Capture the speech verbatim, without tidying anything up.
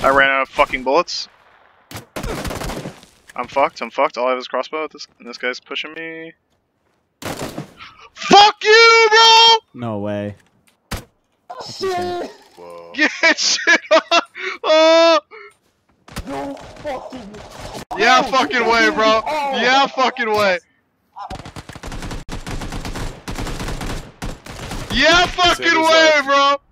I ran out of fucking bullets. I'm fucked, I'm fucked. All I have is crossbow. This, and this guy's pushing me. Fuck you, bro! No way. Shit! Whoa. Get shit on! Oh! No fucking. Yeah, fucking way, bro. Yeah, fucking way. Yeah, fucking way, bro.